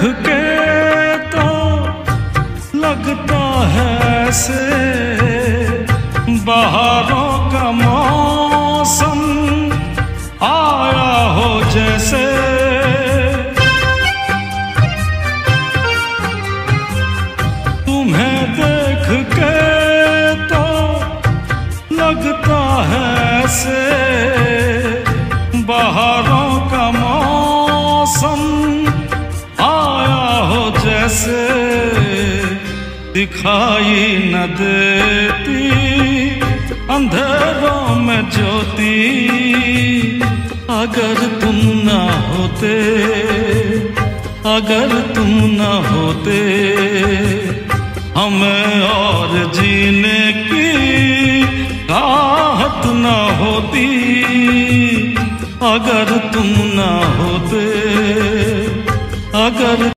के तो लगता है ऐसे बहारों का मौसम आया हो जैसे। तुम्हें देख के तो लगता है ऐसे बहारों का मौसम आया हो जैसे। दिखाई न देती अंधेरों में ज्योति, अगर तुम न होते, अगर तुम न होते, हमें और जीने की राहत न होती। अगर तुम न होते, अगर